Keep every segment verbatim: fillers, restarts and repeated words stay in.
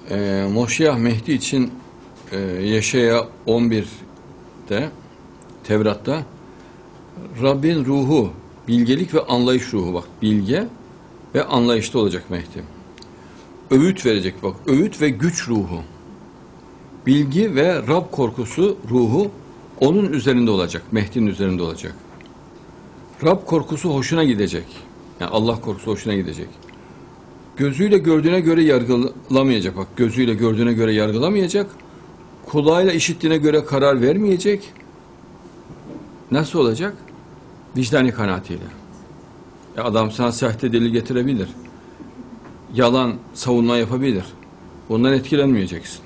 e, Moşiyah Mehdi için e, Yeşaya on bir'de Tevrat'ta Rabbin ruhu, bilgelik ve anlayış ruhu, bak bilge ve anlayışta olacak Mehdi. Öğüt verecek, bak öğüt ve güç ruhu. Bilgi ve Rab korkusu ruhu onun üzerinde olacak, Mehdi'nin üzerinde olacak. Rab korkusu hoşuna gidecek. Yani Allah korkusu hoşuna gidecek. Gözüyle gördüğüne göre yargılamayacak. Bak gözüyle gördüğüne göre yargılamayacak. Kulağıyla işittiğine göre karar vermeyecek. Nasıl olacak? Vicdani kanaatiyle. Ya adam sana sahte delil getirebilir. Yalan savunma yapabilir. Ondan etkilenmeyeceksin.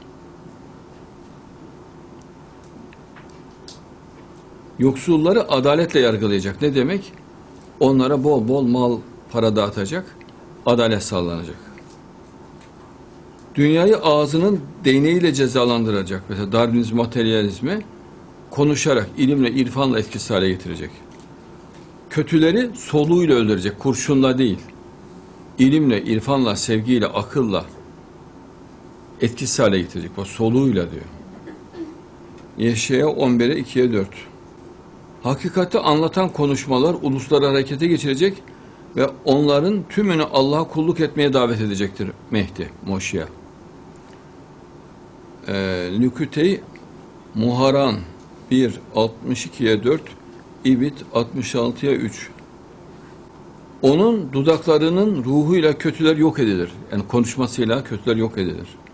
Yoksulları adaletle yargılayacak. Ne demek? Onlara bol bol mal, para dağıtacak. Adalet sağlanacak. Dünyayı ağzının değneğiyle cezalandıracak. Mesela Darwinizm, materyalizmi konuşarak, ilimle, irfanla etkisiz hale getirecek. Kötüleri soluğuyla öldürecek, kurşunla değil. İlimle, irfanla, sevgiyle, akılla etkisiz hale getirecek. Bak soluğuyla diyor. Yeşaya on bir'e iki'ye dört. Hakikati anlatan konuşmalar ulusları harekete geçirecek ve onların tümünü Allah'a kulluk etmeye davet edecektir Mehdi, Moşiyah. Ee, Nüküte-i Muharan bir altmış iki'ye dört, İbit altmış altı'ya üç. Onun dudaklarının ruhuyla kötüler yok edilir. Yani konuşmasıyla kötüler yok edilir.